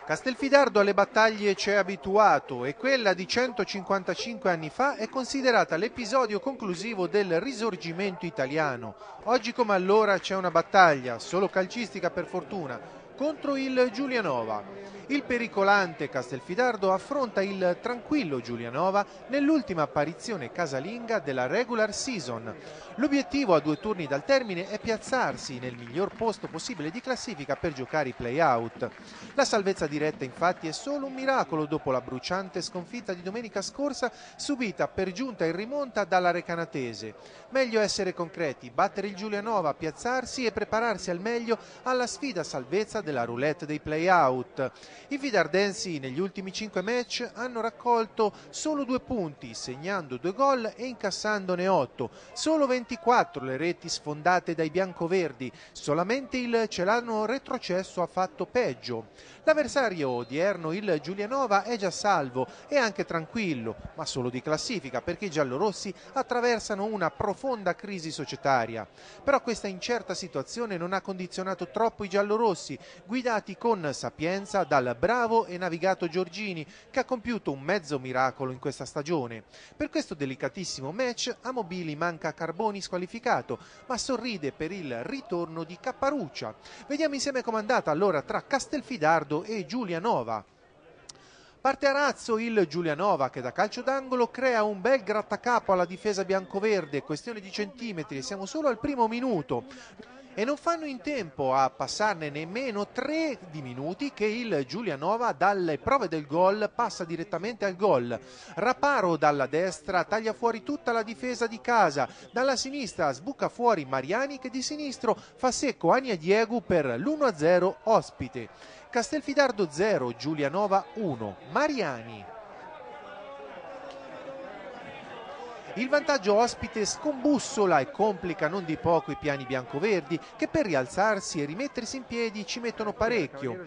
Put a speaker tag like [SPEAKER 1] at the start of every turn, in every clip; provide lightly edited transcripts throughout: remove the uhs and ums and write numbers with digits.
[SPEAKER 1] Castelfidardo alle battaglie ci è abituato e quella di 155 anni fa è considerata l'episodio conclusivo del Risorgimento italiano. Oggi come allora c'è una battaglia, solo calcistica per fortuna, contro il Giulianova. Il pericolante Castelfidardo affronta il tranquillo Giulianova nell'ultima apparizione casalinga della regular season. L'obiettivo a 2 turni dal termine è piazzarsi nel miglior posto possibile di classifica per giocare i play-out. La salvezza diretta infatti è solo un miracolo dopo la bruciante sconfitta di domenica scorsa subita per giunta in rimonta dalla Recanatese. Meglio essere concreti, battere il Giulianova, piazzarsi e prepararsi al meglio alla sfida salvezza della roulette dei play-out. I fidardensi negli ultimi 5 match hanno raccolto solo 2 punti, segnando 2 gol e incassandone 8. Solo 24 le reti sfondate dai biancoverdi, solamente il Celano retrocesso ha fatto peggio. L'avversario odierno, il Giulianova, è già salvo e anche tranquillo, ma solo di classifica perché i giallorossi attraversano una profonda crisi societaria. Però questa incerta situazione non ha condizionato troppo i giallorossi, guidati con sapienza dal bravo e navigato Giorgini, che ha compiuto un mezzo miracolo in questa stagione. Per questo delicatissimo match a Mobili manca Carboni squalificato, ma sorride per il ritorno di Capparuccia. Vediamo insieme com'è andata allora tra Castelfidardo e Giulianova. Parte a razzo il Giulianova che da calcio d'angolo crea un bel grattacapo alla difesa biancoverde, questione di centimetri, siamo solo al primo minuto. E non fanno in tempo a passarne nemmeno 3 di minuti che il Giulianova dalle prove del gol passa direttamente al gol. Raparo dalla destra taglia fuori tutta la difesa di casa, dalla sinistra sbuca fuori Mariani che di sinistro fa secco Ania Diegu per l'1-0 ospite. Castelfidardo 0, Giulianova 1, Mariani. Il vantaggio ospite scombussola e complica non di poco i piani biancoverdi che per rialzarsi e rimettersi in piedi ci mettono parecchio.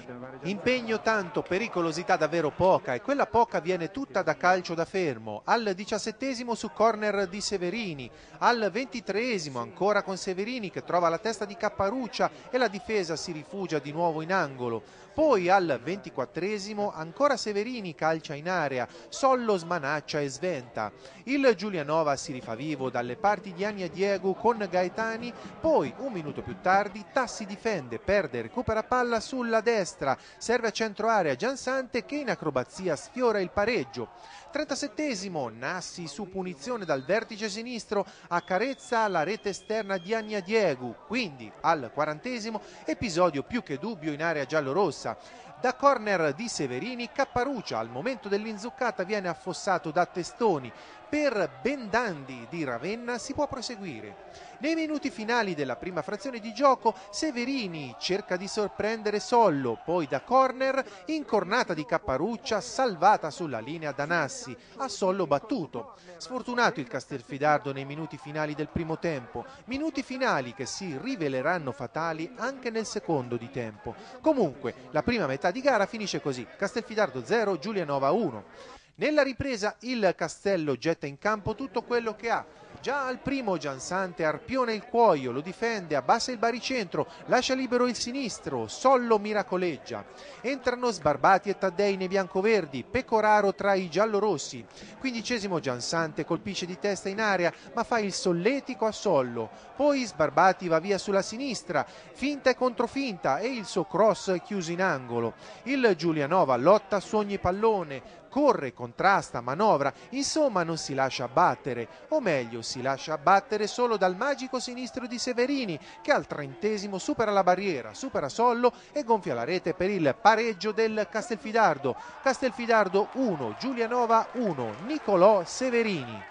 [SPEAKER 1] Impegno tanto, pericolosità davvero poca e quella poca viene tutta da calcio da fermo. Al 17esimo su corner di Severini, al 23esimo ancora con Severini che trova la testa di Capparuccia e la difesa si rifugia di nuovo in angolo. Poi al 24esimo ancora Severini calcia in area, Sollo smanaccia e sventa. Il Giulianova si rifà vivo dalle parti di Ania Diegu con Gaetani, poi un minuto più tardi Tassi difende, perde e recupera palla sulla destra, serve a centro area Giansante che in acrobazia sfiora il pareggio. 37esimo, Nassi su punizione dal vertice sinistro accarezza la rete esterna di Ania Diegu, quindi al 40esimo episodio più che dubbio in area giallorossa. Da corner di Severini, Capparuccia al momento dell'inzuccata viene affossato da Testoni. Per Bendandi di Ravenna si può proseguire. Nei minuti finali della prima frazione di gioco Severini cerca di sorprendere Sollo, poi da corner incornata di Capparuccia salvata sulla linea da Nassi, a Sollo battuto. Sfortunato il Castelfidardo nei minuti finali del primo tempo, minuti finali che si riveleranno fatali anche nel secondo di tempo. Comunque la prima metà di gara finisce così: Castelfidardo 0, Giulianova 1. Nella ripresa il Castello getta in campo tutto quello che ha. Già al primo Giansante arpiona il cuoio, lo difende, abbassa il baricentro, lascia libero il sinistro, Sollo miracoleggia. Entrano Sbarbati e Taddei nei biancoverdi, Pecoraro tra i giallorossi. 15esimo Giansante colpisce di testa in area ma fa il solletico a Sollo. Poi Sbarbati va via sulla sinistra, finta e controfinta e il suo cross è chiuso in angolo. Il Giulianova lotta su ogni pallone, corre, contrasta, manovra, insomma non si lascia abbattere, o meglio si lascia abbattere solo dal magico sinistro di Severini che al 30esimo supera la barriera, supera Sollo e gonfia la rete per il pareggio del Castelfidardo. Castelfidardo 1, Giulianova 1, Nicolò Severini.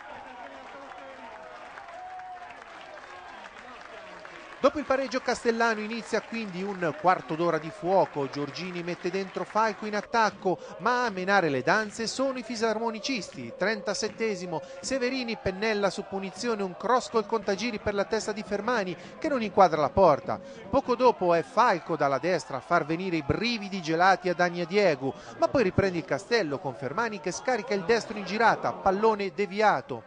[SPEAKER 1] Dopo il pareggio castellano inizia quindi un quarto d'ora di fuoco. Giorgini mette dentro Falco in attacco, ma a menare le danze sono i fisarmonicisti. 37esimo, Severini pennella su punizione un cross col contagiri per la testa di Fermani che non inquadra la porta. Poco dopo è Falco dalla destra a far venire i brividi gelati ad Ania Diegu, ma poi riprende il Castello con Fermani che scarica il destro in girata, pallone deviato.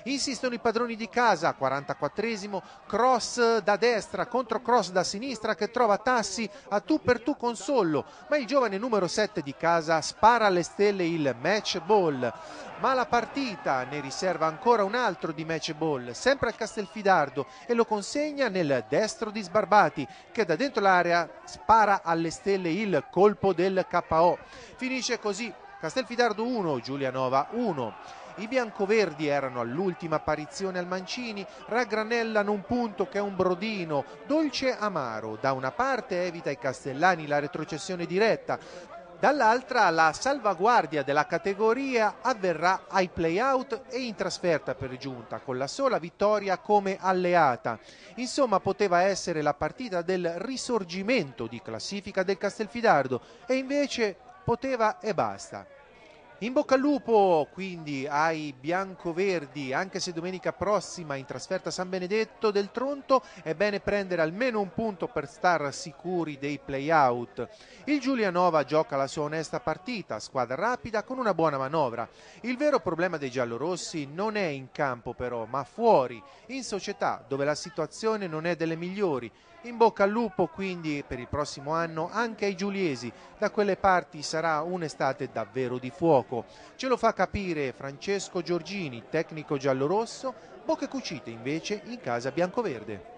[SPEAKER 1] Insistono i padroni di casa, 44esimo, cross da destra contro cross da sinistra che trova Tassi a tu per tu con Sollo, ma il giovane numero 7 di casa spara alle stelle il match ball. Ma la partita ne riserva ancora un altro di match ball, sempre al Castelfidardo, e lo consegna nel destro di Sbarbati, che da dentro l'area spara alle stelle il colpo del KO. Finisce così Castelfidardo 1, Giulianova 1. I biancoverdi erano all'ultima apparizione al Mancini, raggranellano un punto che è un brodino dolce amaro. Da una parte evita ai castellani la retrocessione diretta, dall'altra la salvaguardia della categoria avverrà ai play-out e in trasferta per giunta, con la sola vittoria come alleata. Insomma, poteva essere la partita del risorgimento di classifica del Castelfidardo, e invece poteva e basta. In bocca al lupo quindi ai biancoverdi, anche se domenica prossima in trasferta a San Benedetto del Tronto è bene prendere almeno un punto per star sicuri dei play-out. Il Giulianova gioca la sua onesta partita, squadra rapida con una buona manovra. Il vero problema dei giallorossi non è in campo però, ma fuori, in società, dove la situazione non è delle migliori. In bocca al lupo quindi per il prossimo anno anche ai giuliesi, da quelle parti sarà un'estate davvero di fuoco. Ce lo fa capire Francesco Giorgini, tecnico giallorosso, bocche cucite invece in casa biancoverde.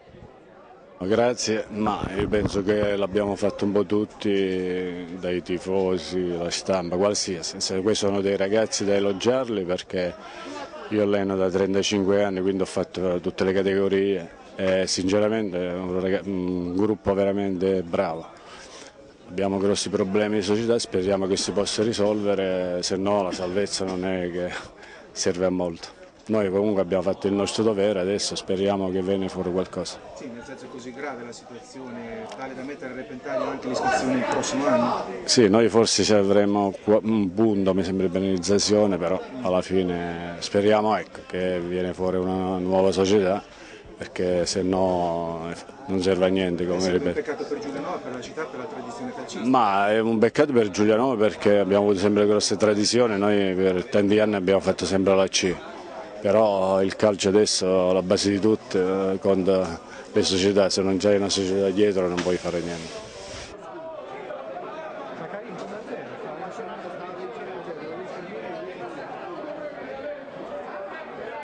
[SPEAKER 2] Grazie, ma io penso che l'abbiamo fatto un po' tutti, dai tifosi, la stampa, qualsiasi. Questi sono dei ragazzi da elogiarli, perché io alleno da 35 anni, quindi ho fatto tutte le categorie e sinceramente è un gruppo veramente bravo. Abbiamo grossi problemi di società, speriamo che si possa risolvere, se no la salvezza non è che serve a molto. Noi comunque abbiamo fatto il nostro dovere, adesso speriamo che viene fuori qualcosa.
[SPEAKER 3] Sì, nel senso è così grave la situazione, tale da mettere a repentaglio anche l'iscrizione il prossimo anno?
[SPEAKER 2] Sì, noi forse ci avremo un punto, mi sembra, di penalizzazione, però alla fine speriamo, ecco, che viene fuori una nuova società, perché se no non serve a niente, come ripeto.
[SPEAKER 3] È un peccato per Giulianova, per la città, per la tradizione calcistica?
[SPEAKER 2] Ma è un peccato per Giulianova perché abbiamo avuto sempre grosse tradizioni, noi per tanti anni abbiamo fatto sempre la C. Però il calcio adesso, la base di tutto, conta le società, se non c'hai una società dietro non puoi fare niente.